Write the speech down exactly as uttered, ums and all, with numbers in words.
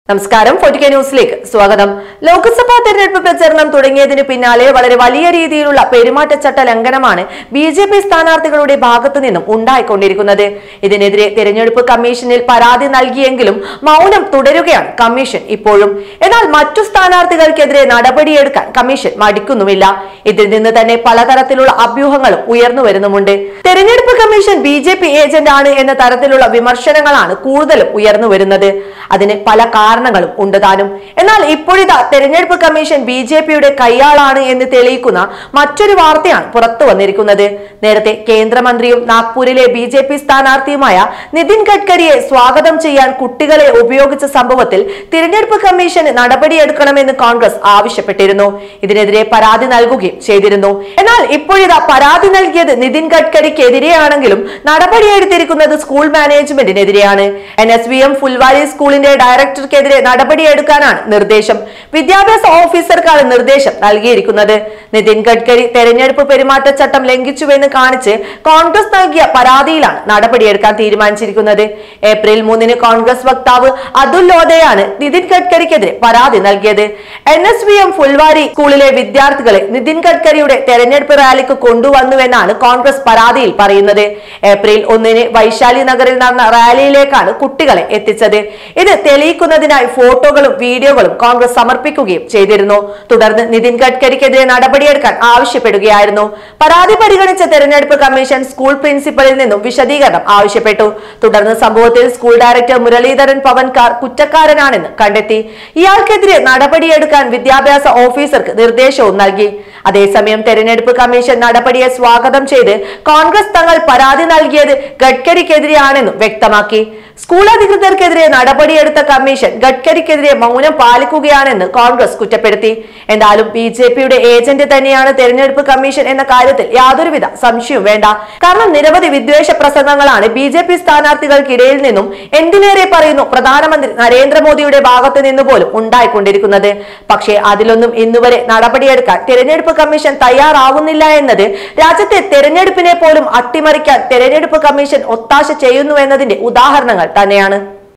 നമസ്കാരം forty K ന്യൂസിലേക്ക് സ്വാഗതം. ലോക്സഭാ തെരഞ്ഞെടുപ്പ് പ്രചരണം തുടങ്ങിയതിനു പിന്നാലെ വളരെ വലിയ രീതിയിലുള്ള പെരുമാറ്റച്ചട്ട ലംഘനമാണ് ബി ജെ പി സ്ഥാനാർത്ഥികളുടെ ഭാഗത്തു നിന്നും ഉണ്ടായിക്കൊണ്ടിരിക്കുന്നത്. ഇതിനെതിരെ തെരഞ്ഞെടുപ്പ് കമ്മീഷനിൽ പരാതി നൽകിയെങ്കിലും മൗനം തുടരുകയാണ് കമ്മീഷൻ ഇപ്പോഴും. എന്നാൽ മറ്റു സ്ഥാനാർത്ഥികൾക്കെതിരെ നടപടിയെടുക്കാൻ കമ്മീഷൻ മടിക്കുന്നുമില്ല. ഇതിൽ നിന്ന് തന്നെ പലതരത്തിലുള്ള അഭ്യൂഹങ്ങളും ഉയർന്നു വരുന്നുമുണ്ട്. തെരഞ്ഞെടുപ്പ് commission B J P agent ആണ് എന്ന തരത്തിലുള്ള വിമർശനങ്ങളാണ് കൂടുതലും ഉയർന്നു വരുന്നത്. അതിന് പല കാരണങ്ങളും ഉണ്ട് താനും. എന്നാൽ ഇപ്പോഴിതാ തെരഞ്ഞെടുപ്പ് കമ്മീഷൻ ബി ജെ പിയുടെ കയ്യാളാണ് എന്ന് തെളിയിക്കുന്ന മറ്റൊരു വാർത്തയാണ് പുറത്തു വന്നിരിക്കുന്നത്. നേരത്തെ കേന്ദ്രമന്ത്രിയും നാഗ്പൂരിലെ ബി ജെ പി സ്ഥാനാർത്ഥിയുമായ നിതിൻ ഗഡ്കരിയെ സ്വാഗതം ചെയ്യാൻ കുട്ടികളെ ഉപയോഗിച്ച സംഭവത്തിൽ തിരഞ്ഞെടുപ്പ് കമ്മീഷന് നടപടിയെടുക്കണമെന്ന് കോൺഗ്രസ് ആവശ്യപ്പെട്ടിരുന്നു. ഇതിനെതിരെ പരാതി നൽകുകയും ചെയ്തിരുന്നു. എന്നാൽ ഇപ്പോഴിതാ പരാതി നൽകിയത് നിതിൻ ഗഡ്കരിക്കെതിരെയാണെങ്കിലും നടപടിയെടുത്തിരിക്കുന്നത് സ്കൂൾ മാനേജ്മെന്റിനെതിരെയാണ്. N S V M Phulwari സ്കൂളിന്റെ ഡയറക്ടർക്കെതിരെ നടപടിയെടുക്കാനാണ് നിർദ്ദേശം. വിദ്യാഭ്യാസ ഓഫീസർക്കാണ് നിർദ്ദേശം നൽകിയിരിക്കുന്നത്. നിതിൻ ഗഡ്കരി തെരഞ്ഞെടുപ്പ് പെരുമാറ്റച്ചട്ടം ലംഘിച്ചുവെന്ന് കാണിച്ച് കോൺഗ്രസ് നൽകിയ പരാതിയിലാണ് നടപടിയെടുക്കാൻ തീരുമാനിച്ചിരിക്കുന്നത്. ഏപ്രിൽ മൂന്നിന് കോൺഗ്രസ് വക്താവ് അതുൽ ലോധയാണ് നിതിൻ ഗഡ്കരിക്കെതിരെ പരാതി നൽകിയത്. N S V M Phulwari സ്കൂളിലെ വിദ്യാർത്ഥികളെ നിതിൻ ഗഡ്കരിയുടെ തെരഞ്ഞെടുപ്പ് റാലിക്ക് കൊണ്ടുവന്നുവെന്നാണ് കോൺഗ്രസ് പരാതിയിൽ പറയുന്നത്. ഏപ്രിൽ ഒന്നിന് വൈശാലി നഗറിൽ നടന്ന റാലിയിലേക്കാണ് കുട്ടികളെ എത്തിച്ചത്. ഇത് തെളിയിക്കുന്നതിനായി ഫോട്ടോകളും വീഡിയോകളും കോൺഗ്രസ് സമർപ്പിക്കുകയും ചെയ്തിരുന്നു. തുടർന്ന് നിതിൻ ഗഡ്കരിക്കെതിരെ നടപടിയെടുക്കാൻ ആവശ്യപ്പെടുകയായിരുന്നു. പരാതി പരിഗണിച്ച തെരഞ്ഞെടുപ്പ് കമ്മീഷൻ സ്കൂൾ പ്രിൻസിപ്പലിൽ നിന്നും വിശദീകരണം ആവശ്യപ്പെട്ടു. തുടർന്ന് സംഭവത്തിൽ സ്കൂൾ ഡയറക്ടർ മുരളീധരൻ പവൻകാർ കുറ്റക്കാരനാണെന്ന് കണ്ടെത്തി. ഇയാൾക്കെതിരെ നടപടിയെടുക്കാൻ വിദ്യാഭ്യാസ ഓഫീസർക്ക് നിർദ്ദേശവും നൽകി. അതേസമയം തെരഞ്ഞെടുപ്പ് കമ്മീഷൻ നടപടിയെ സ്വാഗതം ചെയ്ത് കോൺഗ്രസ് തങ്ങൾ പരാതി നൽകിയത് ഗഡ്കരിക്കെതിരെയാണെന്നും വ്യക്തമാക്കി. സ്കൂൾ അധികൃതർക്കെതിരെ നടപടിയെടുത്ത കമ്മീഷൻ ഗഡ്കരിക്കെതിരെ മൗനം പാലിക്കുകയാണെന്ന് കോൺഗ്രസ് കുറ്റപ്പെടുത്തി. എന്തായാലും ബി ജെ പിയുടെ ഏജന്റ് തന്നെയാണ് തെരഞ്ഞെടുപ്പ് കമ്മീഷൻ എന്ന കാര്യത്തിൽ യാതൊരുവിധ സംശയവും വേണ്ട. കാരണം നിരവധി വിദ്വേഷ പ്രസംഗങ്ങളാണ് ബി ജെ പി സ്ഥാനാർത്ഥികൾക്കിടയിൽ നിന്നും എന്തിനേറെ പറയുന്നു പ്രധാനമന്ത്രി നരേന്ദ്രമോദിയുടെ ഭാഗത്ത് നിന്ന് പോലും ഉണ്ടായിക്കൊണ്ടിരിക്കുന്നത്. പക്ഷേ അതിലൊന്നും ഇന്നുവരെ നടപടിയെടുക്കാൻ തെരഞ്ഞെടുപ്പ് കമ്മീഷൻ തയ്യാറാവുന്നില്ല എന്നത് രാജ്യത്തെ തെരഞ്ഞെടുപ്പിനെ പോലും അട്ടിമറിക്കാൻ തെരഞ്ഞെടുപ്പ് കമ്മീഷൻ ഒത്താശ ചെയ്യുന്നു എന്നതിന്റെ ഉദാഹരണങ്ങൾ തന്നെയാണ്.